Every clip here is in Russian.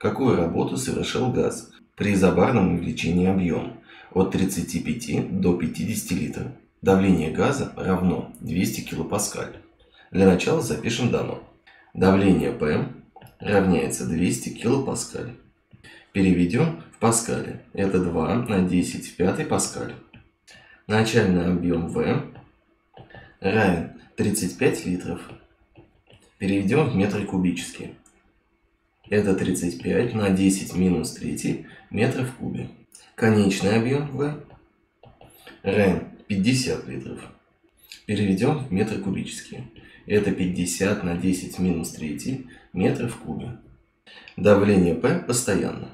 Какую работу совершил газ при изобарном увеличении объема от 35 до 50 литров? Давление газа равно 200 килопаскаль. Для начала запишем дано. Давление P равняется 200 килопаскаль. Переведем в паскали. Это 2 на 10 в 5 паскаль. Начальный объем V равен 35 литров. Переведем в метры кубические. Это 35 на 10 минус 3 метров в кубе. Конечный объем V равен 50 литров. Переведем в метры кубические. Это 50 на 10 минус 3 метров в кубе. Давление P постоянно.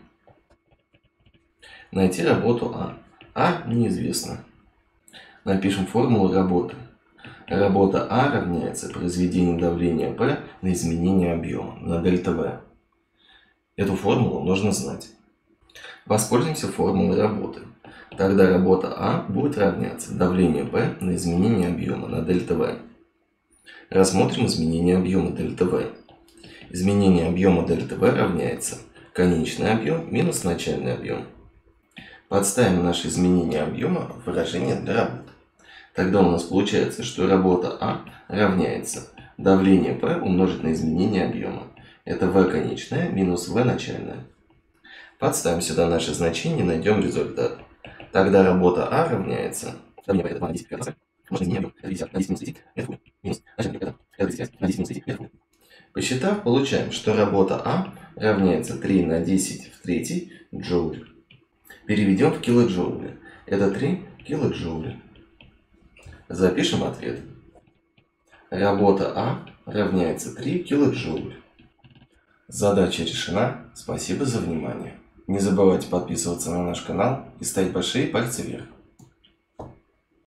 Найти работу А. А неизвестно. Напишем формулу работы. Работа А равняется произведению давления P на изменение объема на дельта V. Эту формулу нужно знать. Воспользуемся формулой работы. Тогда работа А будет равняться давлению P на изменение объема на дельта V. Рассмотрим изменение объема дельта V. Изменение объема дельта V равняется конечный объем минус начальный объем. Подставим наше изменение объема в выражение для работы. Тогда у нас получается, что работа А равняется давление P умножить на изменение объема. Это V конечное минус V начальное. Подставим сюда наши значения и найдем результат. Тогда работа А равняется давление P это 2 на 10 в 5 паскаль. Можно изменение объема. Это 50 на 10 минус 30 метров в кубе. Минус начальный объем это 35 на 10 минус 30 метров в кубе. Посчитав, получаем, что работа А равняется 3 на 10 в 3 джоуль. Переведем в килоджоули. Это 3 килоджоуля. Запишем ответ. Работа А равняется 3 килоджоуля. Задача решена. Спасибо за внимание. Не забывайте подписываться на наш канал и ставить большие пальцы вверх.